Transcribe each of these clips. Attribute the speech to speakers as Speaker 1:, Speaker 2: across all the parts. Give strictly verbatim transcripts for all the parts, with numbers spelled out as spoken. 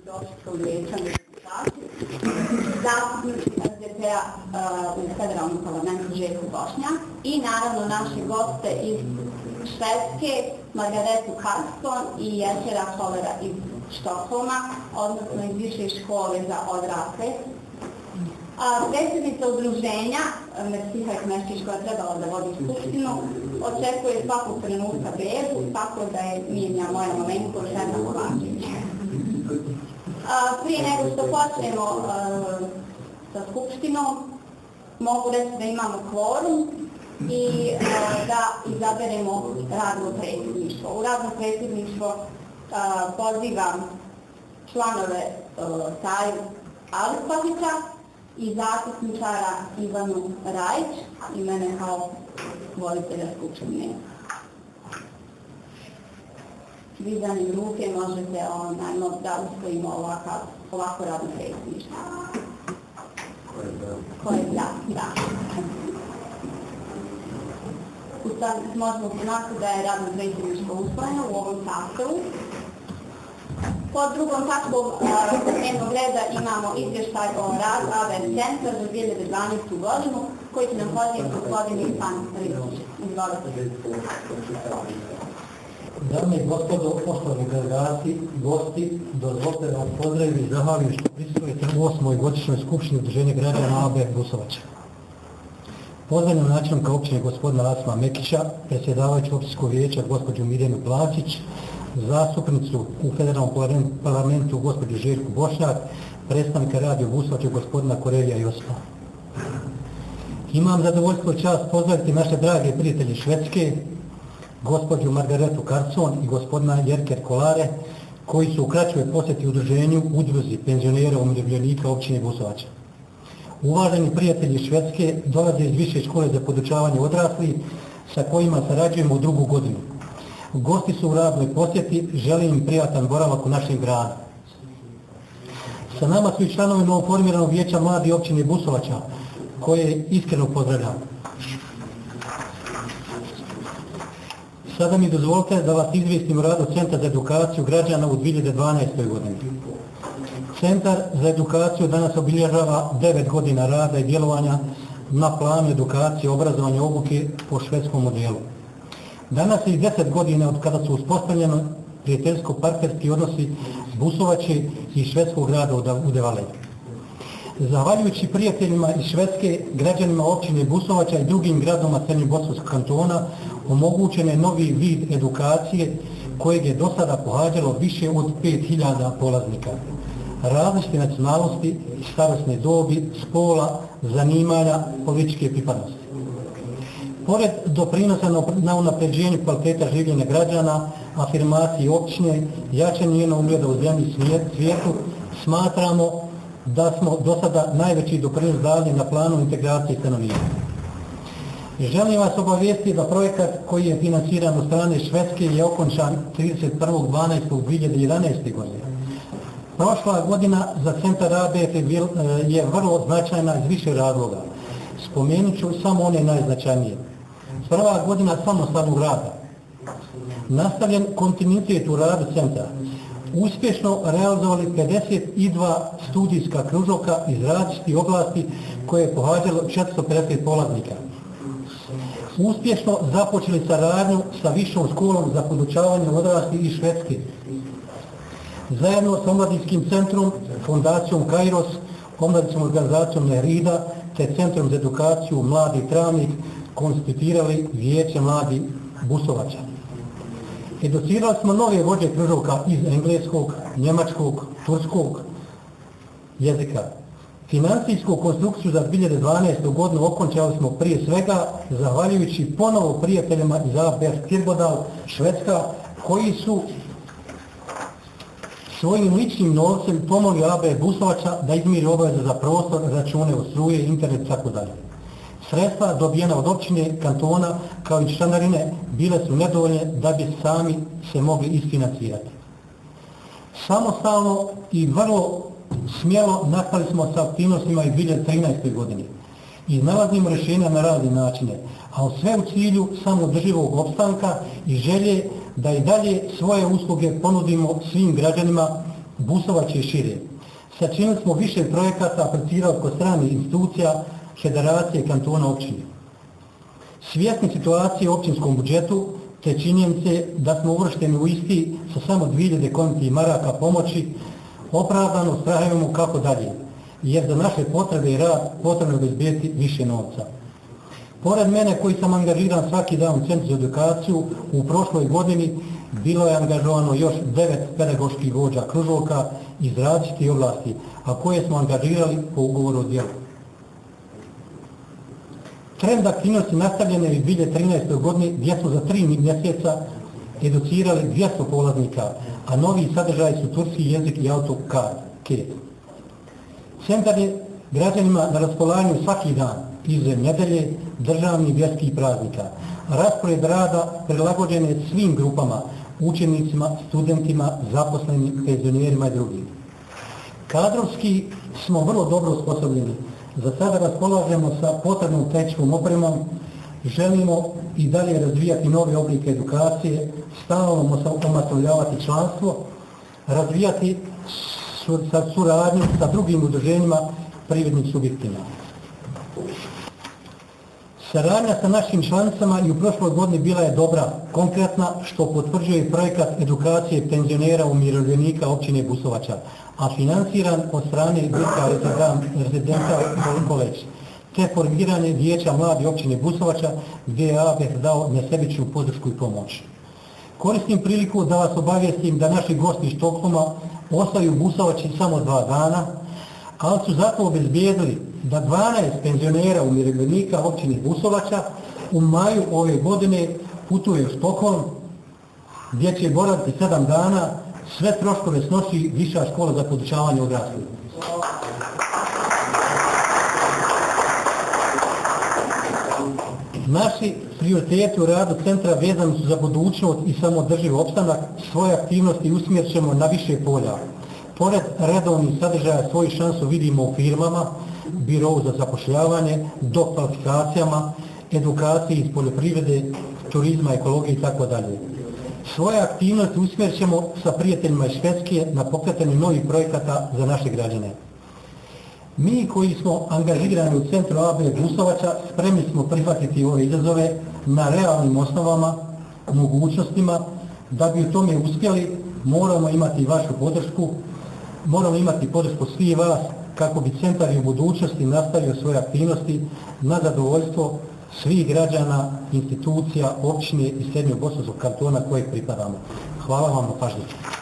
Speaker 1: općinskog vijeća zastupnici es de pe-a u federalnom parlamentu Željko Bošnjak i naravno naše goste iz Švedske, Margaretu Karlsson i Ječera Holera iz Štokholma, odnosno iz Više škole za odrasle. Predsjednica udruženja, Mersiha Kmeščić, koja je trebala da vodi skupštinu, očekuje svakog trenutka bebu, tako da je mijenja moja malenkost Žena Kovačević. Prije nego što počnemo sa skupštinom, mogu reći da imamo kvorum i da izaberemo radno predsjedništvo. U radno predsjedništvo pozivam članove Saju Alispahića i zastupničara Ivanu Rajić i mene kao voditelja skupštine. Dizanjem ruke možete onajmo da usvojimo ovako radno predsjedništvo. Ko je za? Da. Možemo znati da je radno predsjedništvo usvojeno u ovom sastavu. Pod drugom tačkom dnevnog reda imamo izvještaj o radu a be er centra za dvije hiljade dvanaestu godinu koji će nam podnijeti gospodin Ivan Ristić. Izvolite.
Speaker 2: Dame i gospodo, poštovani delegati i gosti, dozvolite da vas pozdravim i zahvalim što prisustvujete u osmoj godišnjoj skupštini Udruženja građana a be er Busovača. Pozdravljam načelnika općine gospodina Asma Mekića, predsjedavajući općinskog vijeća gospođu Mirjanu Plačić, zastupnicu u federalnom parlamentu gospođu Željku Bošnjak, predstavnika radio Busovača gospodina Korelija Josipa. Imam zadovoljstvo i čast pozdraviti naše drage prijatelje Švedske, gospođu Margaretu Karlsson i gospodina Jerker Kolare, koji su u kraćoj posjeti udruženju udruzi penzionera umirovljenika općine Busovača. Uvaženi prijatelji Švedske dolaze iz Više škole za podučavanje odraslih sa kojima sarađujemo u drugu godinu. Gosti su u radnoj posjeti, želim im prijatan boravak u našem gradu. Sa nama su i članovi novoformiranog vijeća mladih općine Busovača, koje iskreno pozdravljam. Sada mi dozvolite da vas izvijestim o radu Centra za edukaciju građana u dvije hiljade dvanaestoj godini. Centar za edukaciju danas obilježava devet godina rada i djelovanja na planu edukacije, obrazovanja, obuke po švedskom modelu. Danas je i deset godina od kada su uspostavljeni prijateljsko-partnerski odnosi Busovače i švedskog grada u Devale. Zahvaljujući prijateljima iz Švedske, građanima općine Busovača i drugim gradovima Crnobosanskog kantona omogućen je novi vid edukacije kojeg je do sada pohađalo više od pet hiljada polaznika. Različite nacionalnosti, starosne dobi, spola, zanimanja, političke pripadnosti. Pored doprinosa na unapređenju kvaliteta življenja građana, afirmaciji općine, jačanje njenog ugleda u zemlji i svijetu, smatramo da smo do sada najveći doprinos dali na planu integracije stanovnika. Želim vas obavijestiti da projekat koji je financiran od strane Švedske je okončan trideset prvog dvanaestog dvije hiljade jedanaeste. godine. Prošla godina za centar a be er je vrlo značajna iz više razloga. Spomenut ću samo one najznačajnije. Prva godina samostalnog rada. Nastavljen kontinuitet u radu centra. Uspješno realizovali pedeset dva studijska kružoka iz različitih oblasti koje je pohađalo četiristo pedeset polaznika. Uspješno započeli saradnju sa Višom školom za podučavanje odraslih iz Švedske. Zajedno s omladinskim centrom, fondacijom Kairos, omladinskom organizacijom Nehrida te Centrom za edukaciju Mladi Travnik konstituirali Vijeće mladih Busovača. Educirali smo nove vođe kružoka iz engleskog, njemačkog, turskog jezika. Financijsku konstrukciju za dvije hiljade dvanaestu. godinu okončali smo prije svega zahvaljujući ponovo prijateljima iz a be er Skirbodal, Švedska, koji su svojim ličnim novcem pomogli a be er Busovača da izmiri obaveze za prostor, račune od struje, internet i tako dalje. Sredstva dobijena od općine, kantona kao i članarine bile su nedovoljne da bi sami se mogli isfinancirati. Samostalno i vrlo smjelo nastavili smo sa aktivnostima i u dvije hiljade trinaestoj. godini i nalazimo rješenja na razne načine, a sve u cilju samoodrživog opstanka i želje da i dalje svoje usluge ponudimo svim građanima Busovač i šire. Sačinili smo više projekata, aplicirali kod stranih institucija, federacije, kantona, općine. Svjesni situacije u općinskom budžetu, te činjenice da smo uvršteni u isti sa samo dvije hiljade konti maraka pomoći, opravdano strahujemo kako dalje, jer za naše potrebe i rad potrebno je obezbijeti više novca. Pored mene koji sam angažiran svaki dan u Centru za edukaciju, u prošloj godini bilo je angažovano još devet pedagoških vođa kružoka iz različitih oblasti, a koje smo angažirali po ugovoru o djelu. Trend aktivnosti nastavljen je u dvije hiljade trinaestoj godini gdje smo za tri mjeseca educirali dvjesto polaznika, a novi sadržaji su turski jezik i AutoCAD. Centar je građanima na raspolaganju svaki dan, izuzev nedelje, državnih, vjerskih praznika. Raspored rada prilagođen je svim grupama, učenicima, studentima, zaposlenim, penzionerima i drugim. Kadrovski smo vrlo dobro osposobljeni. Za sada raspolažemo sa potrebnom tehničkom opremom, želimo i dalje razvijati nove oblike edukacije, stalno omasovljavati članstvo, razvijati suradnju sa drugim udruženjima, privrednim subjektima. Saradnja sa našim članicama i u prošloj godini bila je dobra, konkretna, što potvrđuje projekat edukacije penzionera umirovljenika općine Busovača, a financiran od strane Grka Rezidental College, te formiranje vijeća mladih općine Busovača, gdje je A B E H dao nesebičnu podršku i pomoć. Koristim priliku da vas obavijestim da naši gosti iz Štokholma ostaju u Busovači samo dva dana, ali su zato obezbijedili da dvanaest penzionera umirovljenika općine Busovača u maju ove godine putuje u Štokholm, gdje će boraviti sedam dana, sve troškove snosi Viša škola za podučavanje odraslih. Naši prioriteti u radu centra vezani su za budućnost i samoodrživ opstanak, svoje aktivnosti usmjerit ćemo na više polja. Pored redovnih sadržaja svoju šansu vidimo u firmama, birovu za zapošljavanje, dokvalifikacijama, edukaciji iz poljoprivrede, turizma, ekologije itd. Svoje aktivnosti usmjerit ćemo sa prijateljima iz Švedske na pokretanju novih projekata za naše građane. Mi koji smo angažirani u centru A B E H Busovača spremni smo prihvatiti ove izazove na realnim osnovama, mogućnostima. Da bi u tome uspjeli, moramo imati vašu podršku, moramo imati podršku svih vas kako bi centar i u budućnosti nastavio svoje aktivnosti na zadovoljstvo svih građana, institucija, općine i srednjeg bosanskog kantona kojeg pripadamo. Hvala vam na pažnji.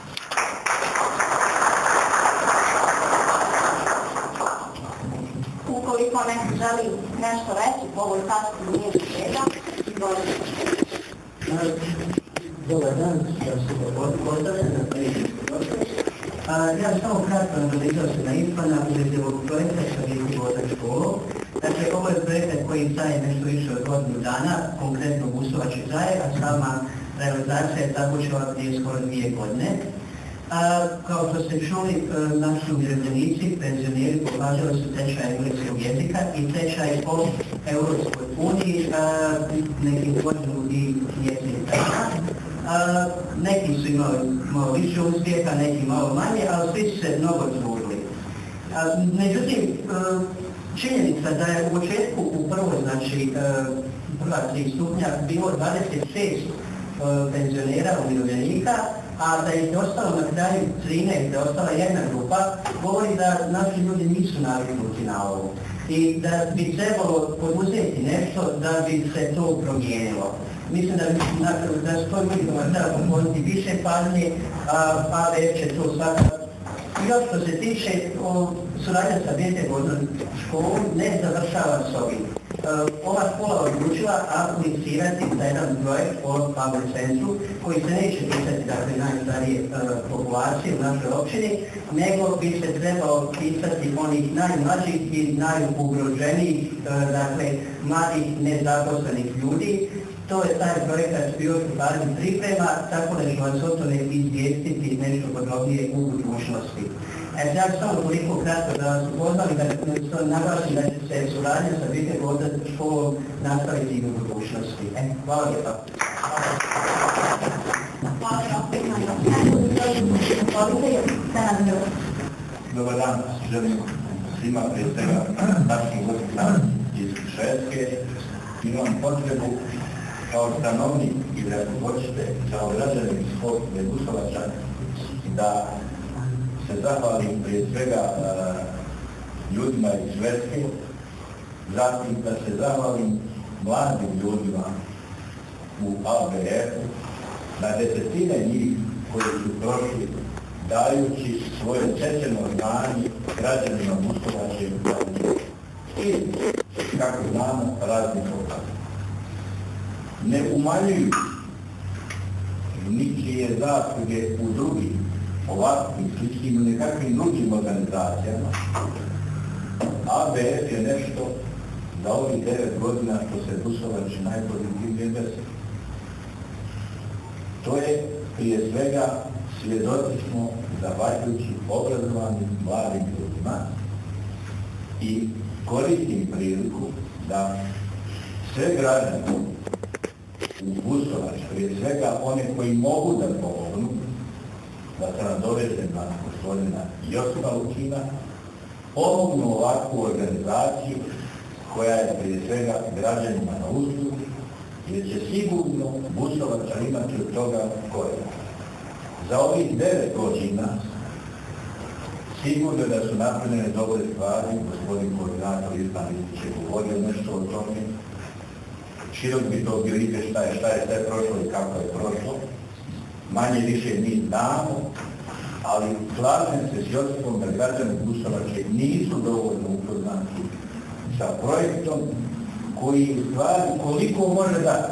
Speaker 1: Ukoliko neko želi nešto reći po ovoj tački dnevnog reda, izvolite.
Speaker 3: Dobar dan, ja sam pozdravljen na priliku. Ja samo kratko nadovezao se na Irfana u vezi ovog projekta sa Vijeti Vozač školom. Dakle, ovo je projekat koji traje nešto više od godinu dana, konkretno Busovač i traje, a sama realizacija je započela prije skoro dvije godine. A, kao što ste čuli, naši umirovljenici, penzioneri pohađali su tečaj engleskog jezika i tečaj o Europskoj uniji, neki godinu i mjesec dana. A, neki su imali malo više uspjeha, neki malo manje, ali svi su se mnogo trudili. Međutim, činjenica da je u početku u prvoj, znači prva tri stupnja bilo dvadeset šest penzionera umirovljenika, a da je ostalo na kraju trinaest, da je ostala jedna grupa, govori da naši ljudi nisu naviknuti na ovo i da bi trebalo poduzeti nešto da bi se to promijenilo. Mislim da, da s to ljudima treba pokloniti više pažnje, a A B E H će to svakako. Još što se tiče suradnja sa Vijete Vozač školom ne završava s ovim. Ova škola odlučila aplicirati za jedan projekt o Public Centru koji se neće pisati dakle najstarije populacije u našoj općini, nego bi se trebalo pisati onih najmlađih i najugroženijih, dakle mladih nezaposlenih ljudi. To je taj projekat još u fazi priprema, tako da ću vas o tome izvijestiti nešto podrobnije u budućnosti. Ja ću samo toliko kratko da vas upoznali, da naglasim da će se suradnja sa Vijete Vozač školom nastaviti i u budućnosti. Hvala lijepa.
Speaker 1: Hvala lijepa. Izvolite, Senad Miloš.
Speaker 4: Dobar dan, želim svima prije svega našim gostima iz Švedske. Imam potrebu kao stanovnik i da hoćete kao građanin svog Negusovača da se zahvalim prije svega uh, ljudima iz Švedske, zatim da se zahvalim mladim ljudima u A B F-u, na desetine njih koji su prošli dajući svoje stečeno znanje građanima Gusovače i, kako znamo, raznih opaka. Ne umanjuju ničije zasluge u drugim ovakvim, sličnim i nekakvim drugim organizacijama. A B F je nešto za ovih devet godina što se Gusovače najpozitivnije desilo. To je prije svega svjedoci smo zahvaljujući obrazovanim mladim ljudima i koristim priliku da sve građane u Gusovač, prije svega one koji mogu da pomognu, da se nadovežem na gospodina Josipa Lučina, pomognu ovakvu organizaciju koja je prije svega građanima na uslugu, jer će sigurno Gusovača imati od toga korist. Za ovih devet godina sigurno da su napravljene dobre stvari, gospodin koordinator Islam Istić je govorio nešto o tome, širok bi to bio ide šta je, šta je sve prošlo i kako je prošlo, manje više mi znamo, ali slažem se s Josipom da građani Gusovače nisu dovoljno upoznati sa projektom koji u stvari koliko može dati.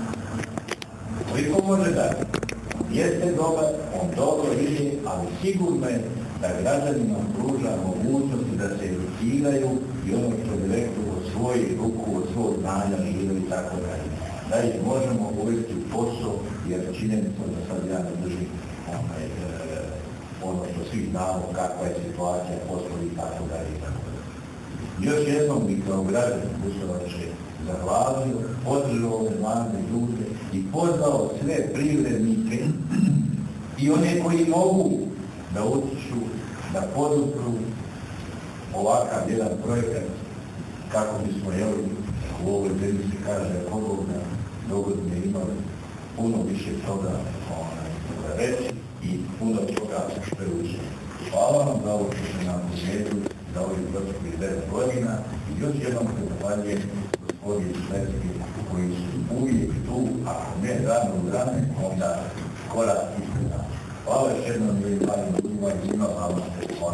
Speaker 4: Koliko može dati. Jeste dobar, on dobro ide, ali sigurno je da građanima pruža mogućnosti da se educiraju i ono što bi rekao od svoje ruku, od svog znanja žive i tako dalje. Da ih možemo uvesti u posao, jer činjenica da sad ja ne držim onaj, e, ono što svi znamo, kakva je situacija, poslovi i tako dalje i tako dalje. Još jednom bih kao građanin Gusovače zahvalio, podržao ove mlade ljude i pozvao sve privrednike i one koji mogu da utiču, da podupru ovakav jedan projekat kako bismo, jel, u ovoj zemlji se kaže, pogodna dogodine imali puno više toga onaj, reći i puno toga preučiti. Hvala vam za ovo što ste nam uzmedili, za ovih proteklih devet godina i još jednom se zahvaljujem gospodin Švedski koji su uvijek tu, ako ne rano u rane, onda korak ispred nas. Hvala još jednom i valjim ljudima i svima vama se hvala.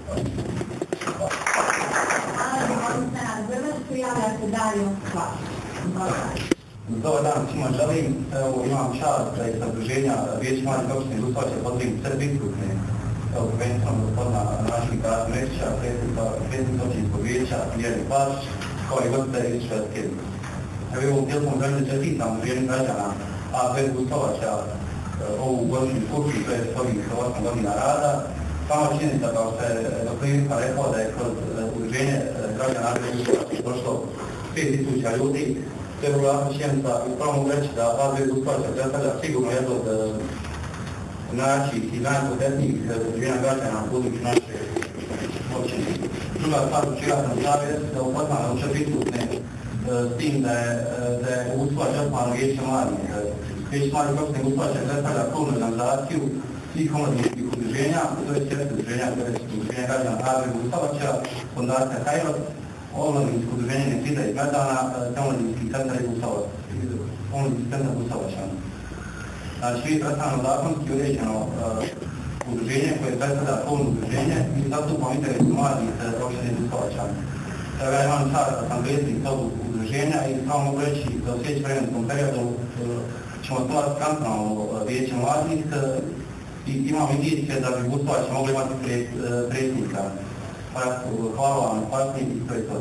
Speaker 4: Hvala.
Speaker 1: Hvala, gospodin Senad Miloš, prijavlja se Dario Hvala.
Speaker 5: Dobar dan svima želim. Evo, imam čast da iz nadruženja Vijeća mladih opštine Gusovača pozdravim sve pristupne. Evo, prvenstveno gospodina načelnika Mreća, predsjednika općinskog vijeća Jeleni Pašić, kao i goste iz Švedske. Evo, u ovom tijelom želim da čestitam vrijednim građana A B F Gusovača ovu godišnju skupštinu, to je ovih osam godina rada. Sama činjenica, kao što je Doklinka rekao, da je kroz udruženje građana A B F Gusovača došlo pet tisuća ljudi. To je vrlo jasna činjenica i pravo mogu reći da A B F Gusovača predstavlja sigurno jedno od najjačih i najpotetnijih udruženja građana na području naše općine. Druga stvar u čega sam savjet da upoznam da uče pristupne s tim da je, da je Gusovač osnovano Vijeće mladih. Vijeće mladih opštine Gusovača predstavlja krovnu organizaciju svih omladinskih udruženja, to je svjetsko udruženja, to je udruženje građana A B F Gusovača, Fondacija Kajrot, omladinsko udruženje Nekrida iz Medana, te omladinski centar iz Gusovača. Omladinski centar Gusovača. Znači, vi predstavljamo zakonski uređeno uh, udruženje koje predstavlja krovno udruženje i zastupamo interes mladih opštine Gusovača. Ja imam čast da sam predsjednik tog udruženja i samo mogu reći da u sljedećem vremenskom periodu uh, ćemo osnovati kantonalno vijeće mladih i imam indicije da bi Gusovač mogli imati predsjednika. Hvala vam na pažnji i to je to.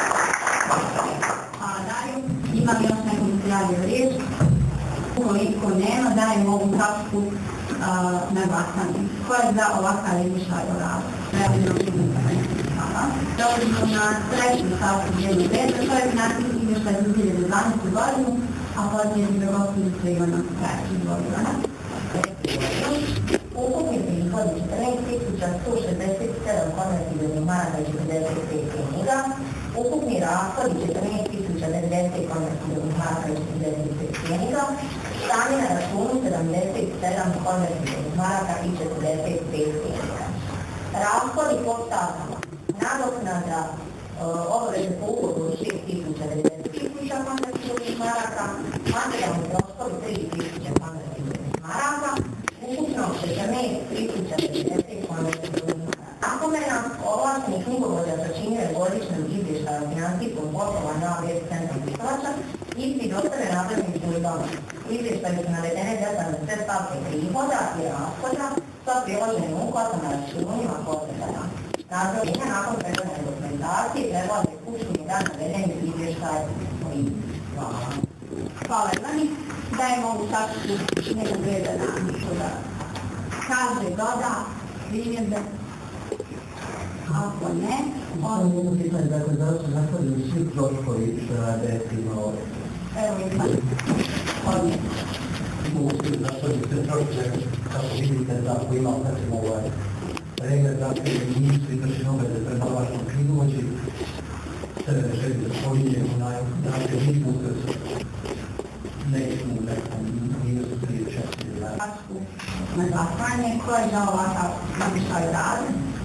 Speaker 1: Hvala Dario. Imam još neko mi se javio riječ. Ukoliko nema, dajem ovu tačku na glasanje. Ko je za ovakav izvještaj o radu? Hvala. Dolazimo na treću stavku dnevnog reda, to je financijski izvještaj za dvije hiljade dvanaestu godinu, a posljednji za gospođicu Ivana Krajić.
Speaker 3: Ukupni prihodi četrnaest tisuća sto šezdeset sedam konvertibilnih maraka i četrdeset pet pfeniga, ukupni rashodi četrnaest tisuća devedeset konvertibilnih maraka i četrdeset pet pfeniga, stanje na računu sedamdeset sedam konvertibilnih maraka i četrdeset pet pfeniga. Rashodi po stavkama: nadoknada obaveze po ugovoru šest tisuća devedeset tisuća konvertibilnih maraka, materijalni troškovi tri tisuće konvertibilnih maraka, ukupno četrnaest tisuća devedeset konvertibilnih maraka. Napomena, ovlašteni knjigovođa sačinjuje godišnji izvještaj o financijskom poslovanju na web centra Bistovača i svi dostave nadležnim službama. U izvještaju su navedene detaljne sve stavke prihoda i rashoda sa priloženim uplatama na računima posljedana. Nadzorjenja nakon pregleda dokumentacije predlaže Skupštini da navedeni izvještaj o izvješću.
Speaker 1: Hvala Ivani. Dajemo ovu tačku dnevnog reda na da kaže, doda, primjedbe. Ako ne,
Speaker 3: on... Samo jedno pitanje, dakle, da su nastavljeni svi troškovi definitivno ove?
Speaker 1: Evo Ivani. Odmah.
Speaker 2: Mogu se nastavljeni sve troškove, kako vidite, da ako imam, kad sam ovaj pregled, dakle, nisu izvršene obveze prema vašom knjigovođi, sebe ne želim da spominjem, dakle, vidimo se nećemo u nekom minusu prije četiri dana.
Speaker 1: Na glasanje, ko je za ovakav izvještaj rada?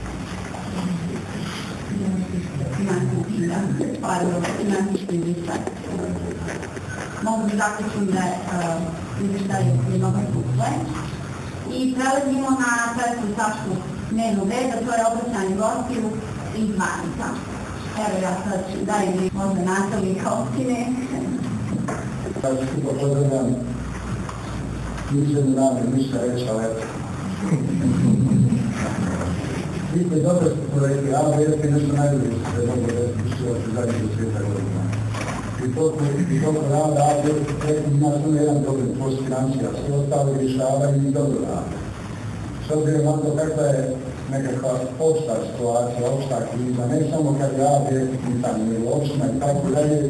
Speaker 1: Financijski izvještaj. Mogu da zaključim da je izvještaj jednoglasno usvojen. I prelazimo na treću tačku dnevnog reda, to je obraćanje gostiju iz Vanica. Evo ja sad dajem možda nastavnika opštine.
Speaker 6: Ja skupo pozdravljam, nisam ne radim ništa reći, ali eto. Vidite, dobro ste to rekli, A B F je nešto najbolje što se je dobro desiti što je zadnjih do svijeta godina. I toliko rada A B F ima samo jedan problem, post financija, sve ostalo rješavaju i dobro rade. S obzirom na to kakva je nekakva opšta situacija, opšta kriza, ne samo kad je A B F pitanje, nego opština i tako dalje,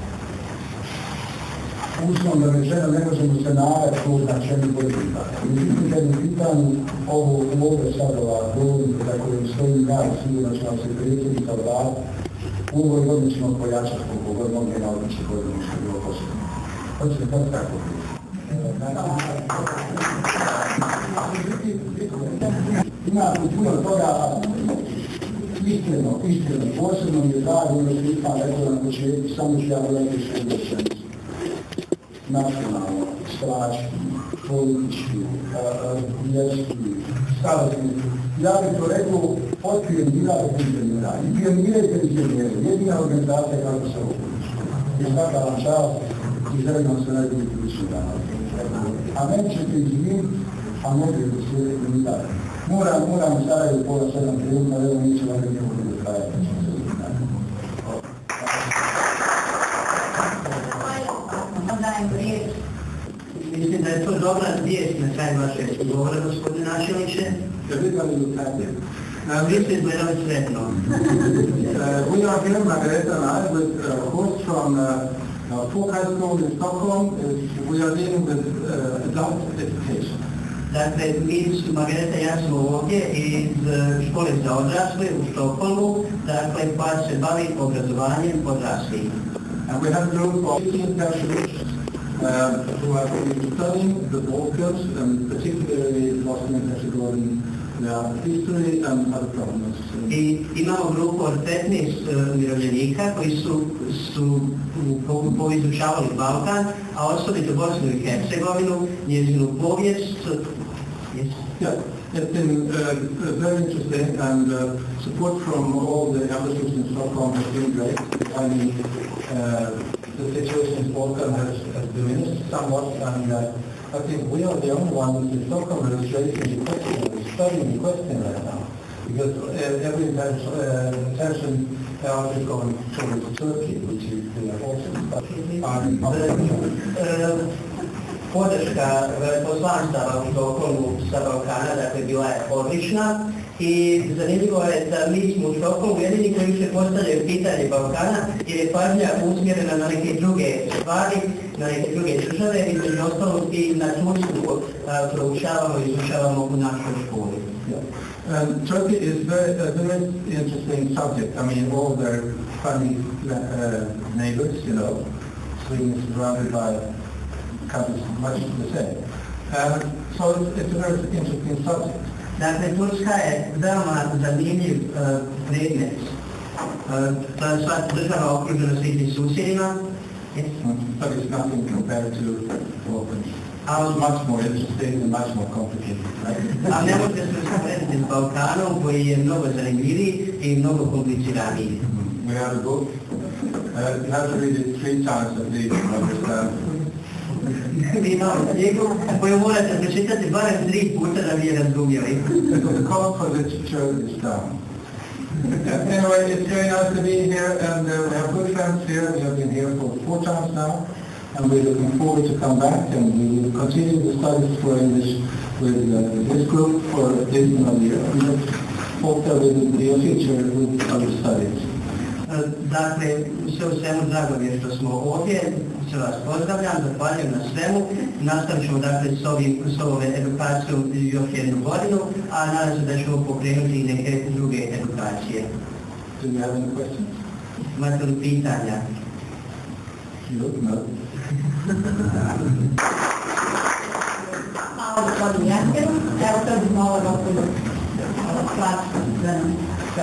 Speaker 6: uslovno rečeno ne možemo se navati po značenju politika. Međutim, kad je pitanju ovo ovdje sad ova govornika za kojim stojim ja i sigurno će vam se predsjednika vlada, u ovoj godini ćemo pojačati koliko god mogu na odličnih godinu što je bilo posebno. Hoćete to tako ima tu puno toga, iskreno, iskreno, posebno mi je drago da se ipak rekao na početku, samo ću ja gledati što je rečenicu. Nacionalno, straški, politički, vjerski, stavljeni. Ja bih to rekao od pionira do penzionera. I pionira i penzionera, jedina organizacija kako se okoliči. I svaka vam čast i želim se najbolji kućni dana. A meni ćete izviniti, a mogu da slijediti mi dalje. Moram, moram staviti pola sedam trenutka, evo neće vam biti nekog do kraja.
Speaker 3: Mislim da je to dobra vijest na kraju vašeg govora, gospodine načelniče.
Speaker 6: Ste vidjeli do sada?
Speaker 3: Vi ste izgledali sretno.
Speaker 6: We are here, Margareta and I, with a host from uh, Folk High School in Stockholm. We are dealing with uh, adult education.
Speaker 3: Dakle, mi su, Margareta i ja smo ovdje iz škole za odrasle u Štokholmu, dakle, koja se bavi obrazovanjem odraslih.
Speaker 6: And we have a group of fifteen persons uh, who are studying the Balkans, and particularly Bosnia and Herzegovina, their history and other problems.
Speaker 3: I imamo grupu od petnaest umirovljenika koji su, su po, po izučavali Balkan, a osobito Bosnu i Hercegovinu, njezinu povijest. Yes.
Speaker 6: Yeah, it's been uh, very interesting, and uh, support from all the elders in Stockholm has been great. I mean, uh, the situation in Balkan has, has diminished somewhat, and uh, I think we are the only ones in Stockholm who is raising the question, studying the question right now, because uh, every uh, attention now is going towards Turkey, which is uh, also
Speaker 3: uh, podrška veleposlanstava u Štokholmu sa Balkana, dakle, bila je odlična i zanimljivo je da mi smo u Štokholmu jedini koji se postavljaju pitanje Balkana jer je pažnja usmjerena na neke druge stvari na neke druge države i među ostalog i na tursku proučavamo i izučavamo u našoj školi.
Speaker 6: Um, Turkey is very, a very interesting subject. I mean, all their funny uh, neighbors, you know, Sweden is surrounded by countries much the same. Um, so it's, it's a very interesting subject.
Speaker 3: Dakle, Turska je veoma zanimljiv uh, predmet. Uh, to je sva država okružena svim susjedima. Yes.
Speaker 6: But it's nothing compared to Balkans. It's much more interesting and much more complicated, right?
Speaker 3: A ne možete se usporediti s Balkanom koji je mnogo zanimljiviji i mnogo kompliciraniji.
Speaker 6: We have a book. Uh, you have to read it three times at least to understand.
Speaker 3: Mi imamo knjigu koju morate pročitati barem tri puta da bi je razumjeli.
Speaker 6: The call for literature is down. Anyway, it's very nice to be here, and uh, we have good friends here. We have been here for four times now, and we're looking forward to come back, and we will continue the studies for English with uh, this group for at least another year. We hope that we will be a future with other studies.
Speaker 3: Dakle, sve u svemu drago mi je što smo ovdje, sve vas pozdravljam, zahvaljujem na svemu. Nastavit ćemo dakle s, ovim, s ovom edukacijom još jednu godinu, a nadam se da ćemo pokrenuti i neke druge edukacije.
Speaker 6: Do you have any questions?
Speaker 3: Imate li pitanja?
Speaker 6: You no.
Speaker 1: Hvala gospodinu Jankeru. Evo to bi malo gospodinu Klačku za nam.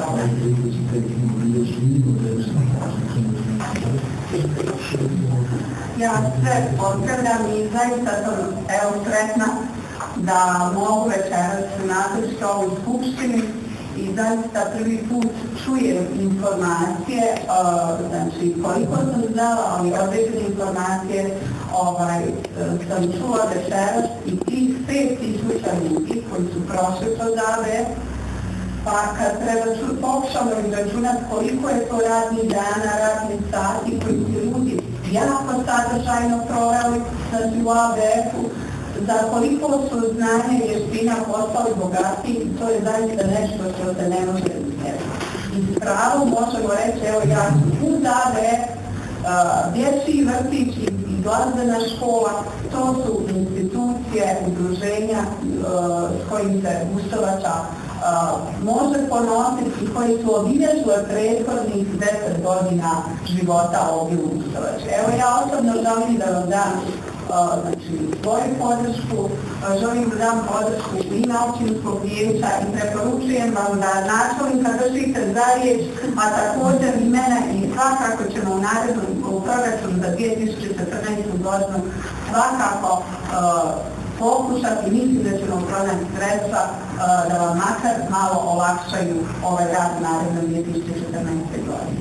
Speaker 1: Ja sve pozdravljam i zaista sam evo sretna da mogu večeras nazočiti ovoj skupštini i zaista prvi put čujem informacije, znači koliko sam znala, ali određene informacije ovaj, sam čula večeras i tih pet tisuća ljudi koji su prošli kroz A B E, pa kad treba pokušamo izračunati koliko je to radnih dana, radnih sati koji su ljudi jako sadržajno proveli znači u A B E-u, za koliko su znanja i vještina postali bogati, to je zaista nešto što se ne može izmjeriti. I s pravom možemo reći, evo ja sam uz A B E, dječji vrtić i glazbena škola, to su institucije, udruženja s kojim se Guštovača može ponositi, koji su obilježile prethodnih deset godina života ovdje u Guštovači. Evo ja osobno želim da vam dam znači, svoju podršku, želim da dam podršku i općinskog vijeća i preporučujem vam da načelnika držite za riječ, a također i mene i svakako ćemo u narednom proračunu za dvije tisuće četrnaestu. godinu svakako uh, pokušati, mislim da ćemo pronaći sredstva uh, da vam makar malo olakšaju ovaj rad u narednom dvije tisuće četrnaeste. godine.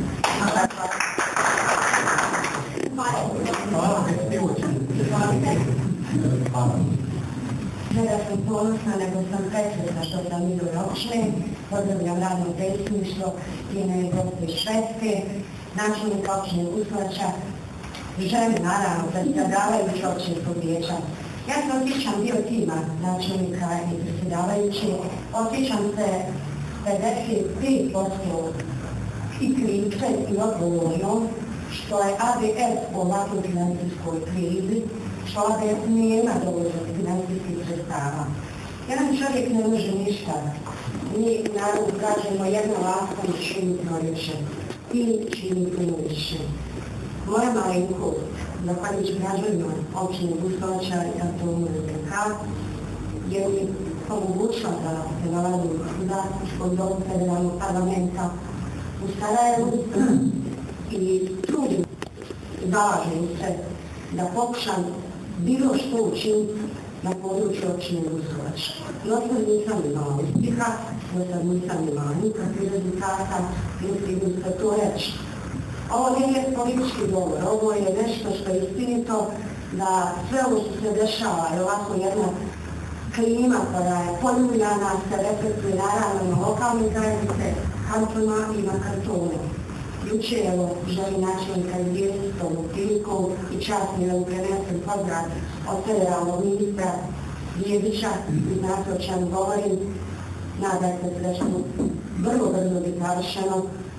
Speaker 7: Ne da sam ponosna, nego sam presretna što sam iz ove opštine. Pozdravljam radno predsjedništvo, ime goste iz Švedske, načelnika opštine Guštovača i žene naravno predsjedavajući općinskog vijeća. Ja se osjećam dio tima načelnika i predsjedavajući, osjećam se pedeset pet posto i krivice i odgovorno što je A B E u ovakvoj financijskoj krizi, što A B E nema dovoljno financijskih sredstava. Jedan čovjek ne može ništa. Mi naravno kažemo jedno lako i činitno više. Ili činitno više. Moja malenkost, zahvaljujući građanima općine Guštovača i kantonu R K, je mi omogućila da se nalazim u zastupničkom domu federalnog parlamenta u Sarajevu i trudim, zalažem se da pokušam bilo što učiniti na području općine Guštovača. I od sad nisam imala uspjeha, od sad nisam imala nikakvih rezultata, mislim da to reći. Ovo nije politički govor, ovo je nešto što je istinito, da sve ovo što se dešava je ovako jedna klima koja je poljuljana, se reflektuje naravno na lokalne zajednice, kantona i na kantone. Juče evo želim načelnika izvijestiti s ovom prilikom i čast mi da mu prenesem pozdrav od federalnog ministra Vjedića i znate o čemu govorim. Nadam se da ćemo vrlo brzo biti završeno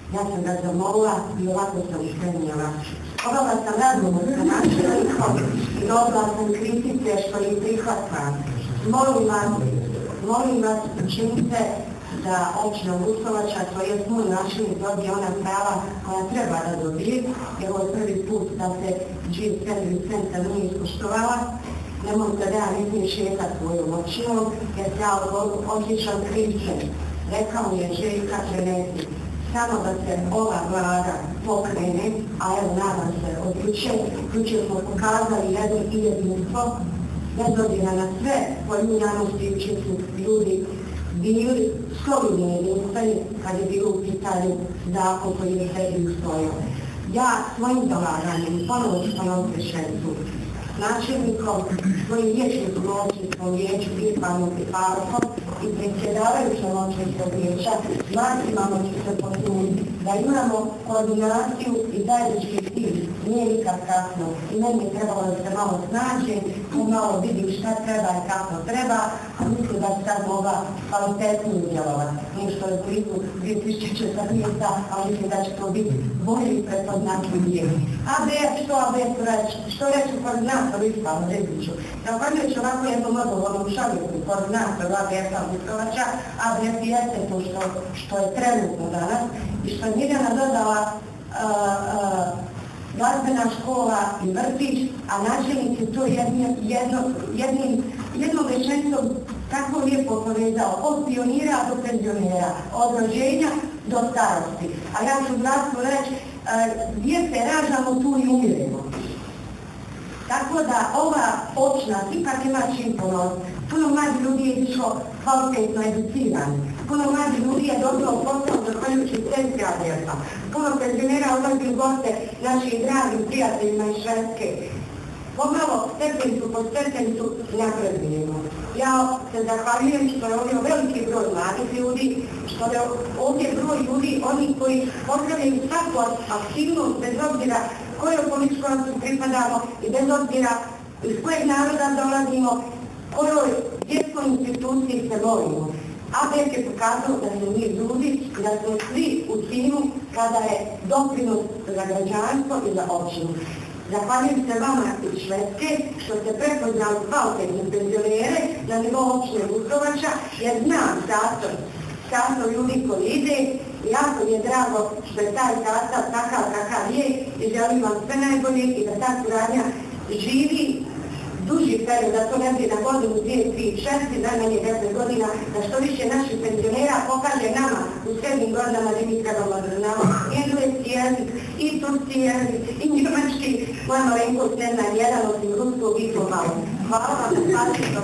Speaker 7: Ja sam ga zamolila i ovako sam spremljala. Obala sam razgovor sa načelnikom i dobila sam kritike što ih prihvatam. Molim vas, molim vas, učinite da općina Vukovača, to je moj načelnik, dobije ona prava koja treba da dobije, jer ovo je prvi put da se G Service Center nije ispoštovala. Nemojte da ja nisam šetat svojom općinom, jer se ja osjećam krivcem. Rekao mi je Željka prenesi, samo da se ova vlada pokrene, a evo nadam se od juče, juče smo pokazali jedno i jedinstvo, bez obzira na sve poljubljanosti, juče su ljudi bili solidni jedinstveni kad je bilo u pitanju zakon koji je sebi usvojio. Ja svojim zalaganjem, ponovo ću ponoviti rečenicu, načelnikom, svojim vječnikom općinskom vijeću, Irfanom i Farukom i predsjedavajućom općinskog vijeća, maksimalno ću se potruditi da imamo koordinaciju i zajednički cilj. Nije nikad kasno i meni je trebalo da se malo snađe, tu malo vidim šta treba i kako treba, a mislim da bi sad mogla kvalitetnije djelovati. Nije što je blizu dvije tisuće četrnaeste. a mislim da će to biti bolji i prepoznatljivi. A B S, što A B S reći? Što reći u koordinatoru Ispano Reziću? Zahvaljujući ovako jednom odgovornom čovjeku, koordinatoru A B S-a Vukovača, A B S jeste to što, što je trenutno danas i što je Mirjana dodala uh, uh, glazbena škola i vrtić, a načelnik je to jednim, jedno, jednim, jednom rečenicom tako lijepo povezao, od pionira do penzionera, od rođenja do starosti. A ja ću glasno reći, gdje se rađamo, tu i umiremo. Tako da ova općina ipak ima čim ponositi. Puno mladi ljudi je išlo kvalitetno educirani. Puno mladi ljudi je dobilo posao zahvaljujući centri A B S-a. Puno penzionera odlazi u goste naših dragim prijateljima iz Švedske. Pomalo stepenicu po stepenicu napredujemo. Ja se zahvaljujem što je ovdje veliki broj mladih ljudi, što je ovdje broj ljudi, oni koji pozdravljaju svaku aktivnost, bez obzira kojoj političkoj pripadamo i bez obzira iz kojeg naroda dolazimo, kojoj vjerskoj instituciji se volimo. A B S je pokazao da smo mi ljudi i da smo svi u timu kada je doprinos za građanstvo i za općinu. Zahvaljujem se vama iz Švedske što ste prepoznali kvalitetne penzionere na nivou općine Vukovača, jer znam sastav, sastav ljudi koji ide i jako mi je drago što je taj sastav takav kakav je i želim vam sve najbolje i da ta suradnja živi duži period, da to ne bi na godinu, dvije, tri, šest, najmanje deset godina, da što više naših penzionera pokaže nama u srednjim godinama da mi trebamo da znamo engleski jezik, i turski jezik, i njemački, moja malenkost ne zna jedan osim ruskog i to malo. Hvala vam na pažnju.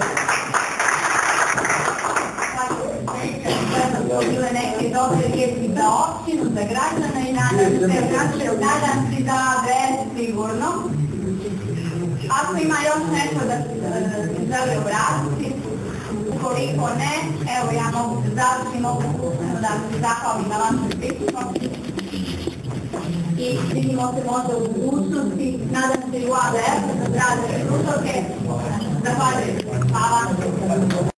Speaker 7: To bile neke dobre riječi za općinu, za građana i nadam se, nadam se da A B S sigurno. Ako ima još nešto da se želi obratiti, ukoliko ne, evo ja mogu se završiti, mogu da se zahvalim na vašem prisutnom i vidimo se možda u budućnosti, nadam se i u A B S-u za zdrave stručnjake. Zahvaljujem. Hvala.